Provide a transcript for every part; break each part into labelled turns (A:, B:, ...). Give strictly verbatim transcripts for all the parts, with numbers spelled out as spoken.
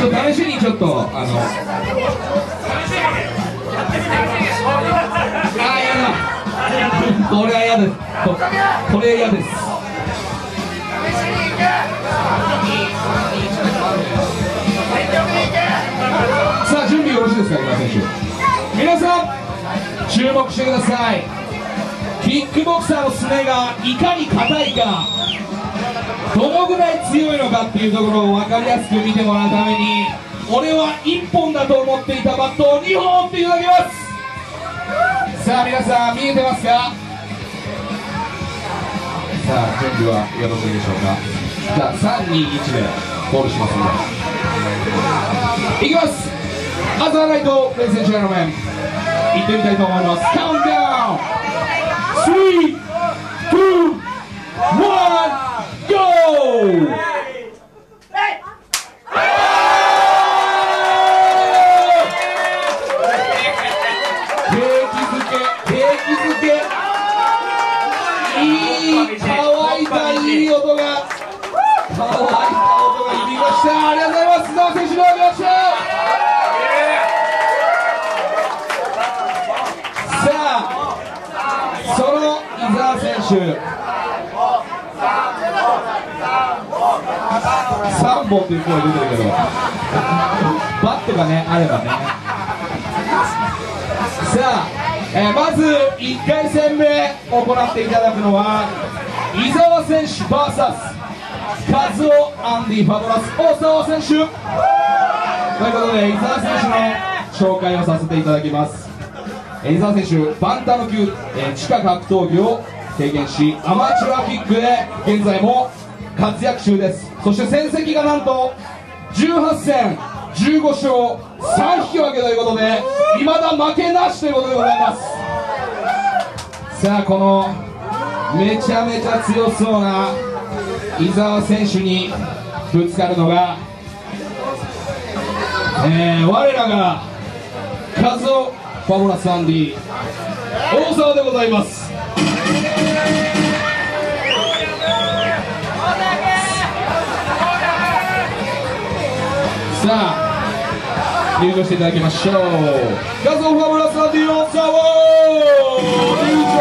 A: ちょっと試しにちょっとあのあーやだこれは嫌ですここれ嫌ですさあ準備よろしいですか今選手皆さん注目してくださいキックボクサーのすねがいかに硬いかどのぐらい強いのかっていうところを分かりやすく見てもらうために俺はいっぽんだと思っていたバットをにほん打っていただきますさあ皆さん見えてますかさあ準備はよろしいでしょうかじゃあさんにいちでコールしますのでいきますアザーライトレイズ&ジェントルメン行ってみたいと思いますカウントダウンスリー、ツー、ワン、ゴー景気づけ景気づけいい乾いたいい音が乾いた音が響きましたありがとうございます須田選手のありましたさあその伊沢選手さんぼんという声出てるけどバットがねあればねさあ、えー、まずいっかい戦目行っていただくのは伊沢選手 ブイエス カズオ・アンディ・ファボラス大沢選手ということで伊沢選手の紹介をさせていただきます伊沢選手バンタム級、えー、地下格闘技を経験しアマチュアキックで現在も活躍中ですそして戦績がなんとじゅうはちせんじゅうご勝さん引き分けということで未だ負けなしということでございますさあこのめちゃめちゃ強そうな伊沢選手にぶつかるのが、えー、我らがカズオ・ファボラス・アンディ大沢でございますさあ入場していただきましょうカズオ・ファボラス・アンディ大沢入場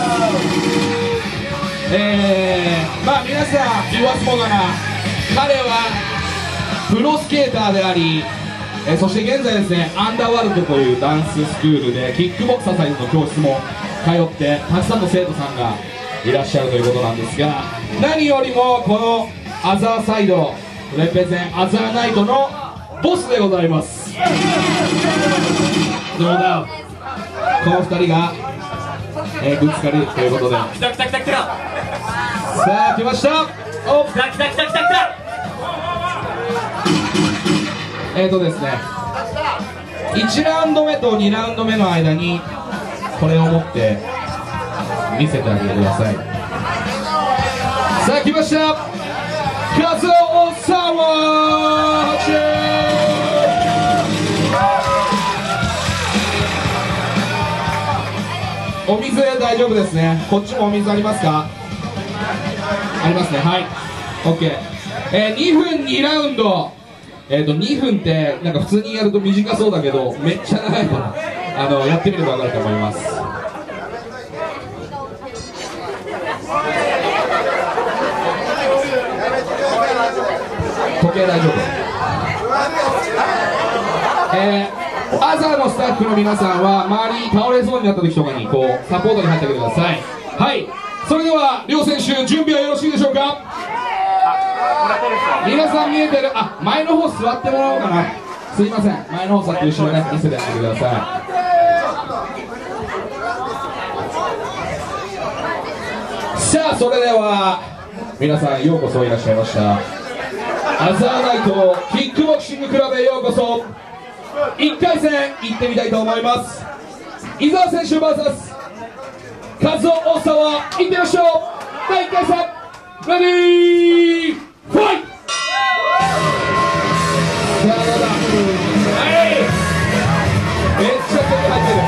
A: ですえー、まあ皆さん言わずもがな彼はプロスケーターでありえー、そして現在ですねアンダーワールドというダンススクールでキックボクサーサイズの教室も通ってたくさんの生徒さんがいらっしゃるということなんですが何よりもこのアザーサイドレペゼンアザーナイトのボスでございますどうだこのふたりが、えー、ぶつかるということで
B: 来た来た来た来た
A: さあ来ましたお
B: 来た来た来た来た来た
A: えーとですねいちラウンド目とにラウンド目の間にこれを持って見せてあげてくださいさあ来ましたカズオ・大沢お水大丈夫ですねこっちもお水ありますかありますねはい OK、えー、にふんにラウンドえーとにふんってなんか普通にやると短そうだけどめっちゃ長いからあのやってみれば分かると思います時計大丈夫えー、アザーのスタッフの皆さんは周り倒れそうになった時とかにこうサポートに入ってあげてくださいはいそれでは両選手準備はよろしいでしょうか皆さん見えてるあ前の方座ってもらおうかなすいません前の方座って後ろね見せてあげてくださいさあそれでは皆さんようこそいらっしゃいましたアザーナイトキックボクシングクラブへようこそいっかい戦行ってみたいと思います伊沢選手 ブイエス カズオ・大沢行ってみましょうだいいっかい戦レディーファイトさあどうだはいめっちゃ手に入ってる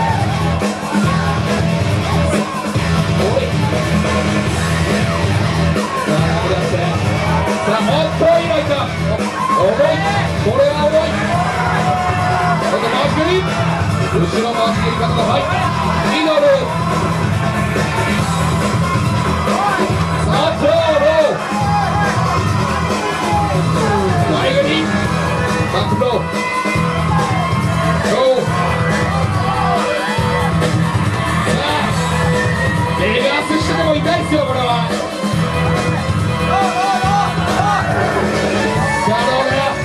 A: おいさあ投げ出してさあもっといないか重いこれは重い後ろ回っている方がはいミドルさあローロー前組バックローローさあレガースしてても痛いですよこれは。さあどうだよ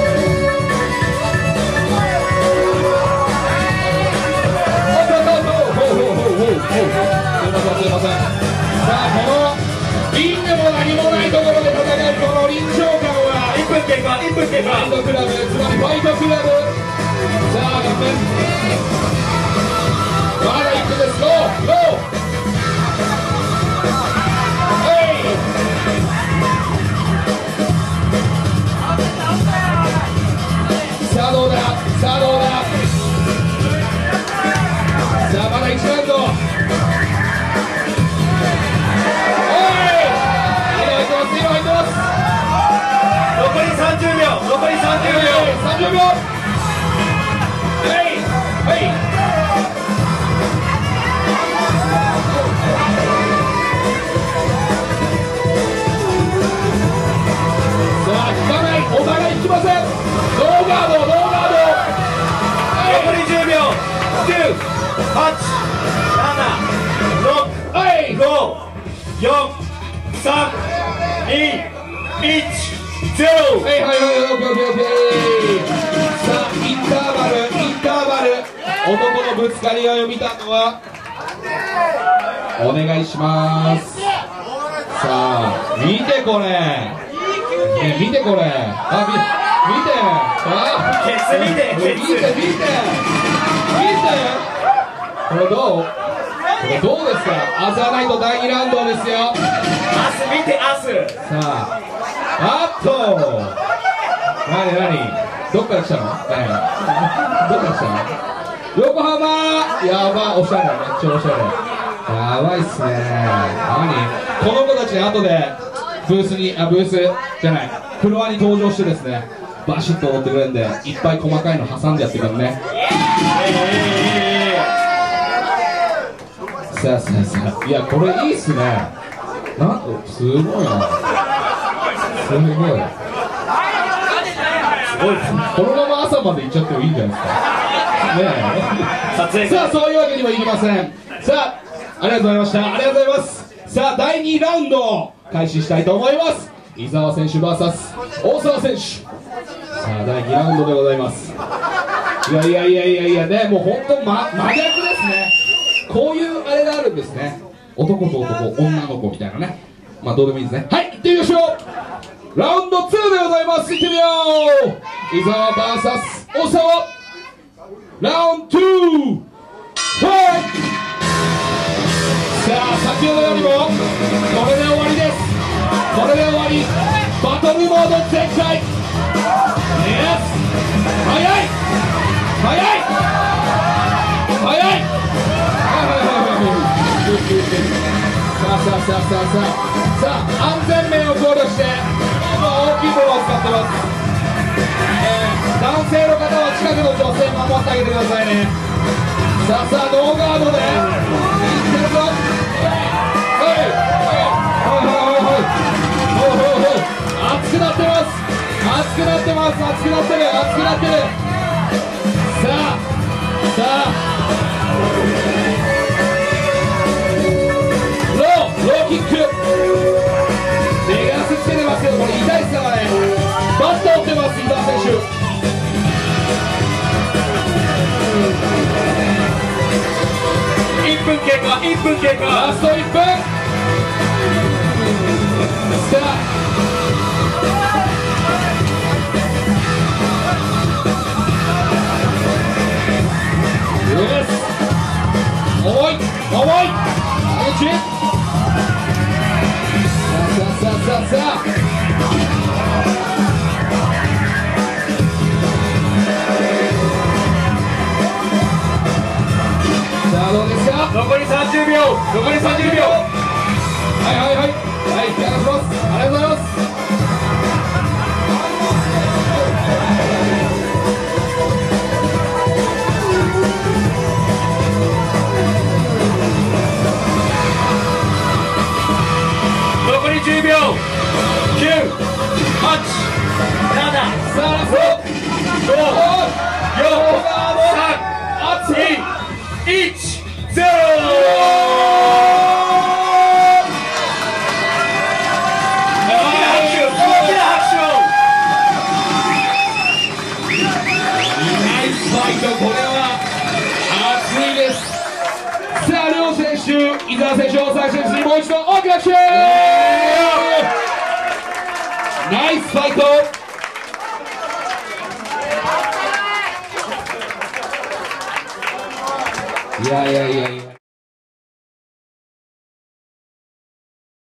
A: すいませんすいません。さあこのリングも何もないところで戦うこの臨場感はいっぷん経過いっぷん経過。ファイトクラブつまりファイトクラブ。さあ頑張ってまだいっぷんです。ゴーゴーさあどうださあどうださあまだいちラウンド。
B: 残りさんじゅうびょう残りさんじゅうびょう
A: さんじゅうびょうはいはいさあ引かないお互い引きません。ノーガードノーガード
B: 残りじゅうびょうきゅうはちななろく
A: はい
B: ごよんさんにいちゼロ。
A: はいはいはいオッケーオッケーオッケー。さあインターバルインターバル男のぶつかり合いを見たのはお願いします。さあ見てこれ、ね、見てこれあみ見てあ
B: ケツ見てケツ
A: 見て見て見てこれどうこれどうですか。アザーナイトだいにラウンドですよ。
B: アス見てアス。
A: さああっとなになにどっから来たの、ね、どっから来たの横浜やばおしゃれめっちゃおしゃれやばいっすね。何この子たち後でブースにあブースじゃないフロアに登場してですねバシッと踊ってくれるんでいっぱい細かいの挟んでやってくるね。さあさあさあいやこれいいっすね。なんとすごいなすごいすごいですね。このまま朝まで行っちゃってもいいんじゃないですかねえさあそういうわけにはいきません。さあありがとうございましたありがとうございます。さあだいにラウンドを開始したいと思います。伊沢選手 ブイエス 大沢選手。さあだいにラウンドでございます。いやいやいやいやいやねもう本当ま真逆ですね。こういうあれがあるんですね。男と男女の子みたいなね。まあどうでもいいですね。はい行ってみましょう。ラウンドツーでございます。行ってみよう。伊沢 ブイエス 大沢ラウンドツーファイト。さあ先ほどよりもこれで終わりです。これで終わり。バトルモード全開。イエス早い早い早いさあさあさあさあさあさあ安全面を考慮して今大きいものを使ってます。えー、男性の方は近くの女性守ってあげてくださいね。さあさあノーガードでいってるぞ。はいはいはいはいはいはい熱くなってます熱くなってます熱くなってる熱くなってる。さあさあローローキックレガースつけてますけどこれ痛いですからね。バット折ってます伊沢選手。
B: いっぷん経過いっぷん経過
A: ラストいっぷん。さあよし重い重い気持ちいい。さあさあさあさあさあどうですか。
B: 残りさんじゅうびょう残りさんじゅうびょう。
A: はいはいはいはい引き離します。ありがとうございます。さ
B: きゅう、はち、なな、
A: さあラスト
B: ご、よん、さん、に、いち、ゼロ。
A: これは熱いです。さあ両選手、伊沢選手、大沢選手にもう一度大きな拍手。ナイスファイト。いやいやいやいや。